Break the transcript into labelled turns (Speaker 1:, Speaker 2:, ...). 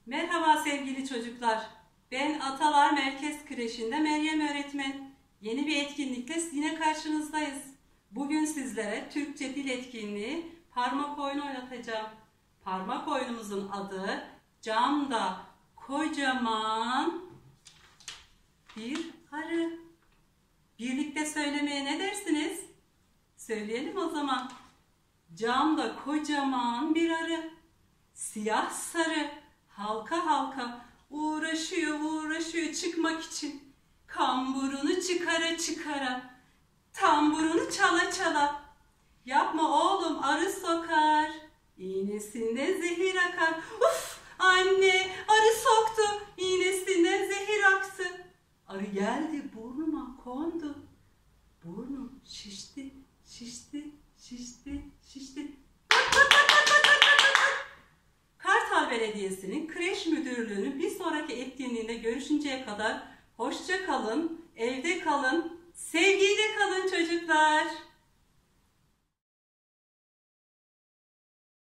Speaker 1: Merhaba sevgili çocuklar. Ben Atalar Merkez Kreşi'nde Meryem öğretmen. Yeni bir etkinlikle yine karşınızdayız. Bugün sizlere Türkçe dil etkinliği parmak oyunu oynatacağım. Parmak oyunumuzun adı camda kocaman bir arı. Birlikte söylemeye ne dersiniz? Söyleyelim o zaman. Camda kocaman bir arı. Siyah sarı, halka halka uğraşıyor çıkmak için. Kamburunu çıkara çıkara, tamburunu çala çala. Yapma oğlum, arı sokar, iğnesinden zehir akar. Uf anne, arı soktu, iğnesinden zehir aktı. Arı geldi burnuma kondu. Burnum şişti, şişti, şişti, şişti. Kartal Belediyesi'nin kreş müdürlüğünün bir sonraki etkinliğinde görüşünceye kadar hoşça kalın, evde kalın, sevgiyle kalın çocuklar.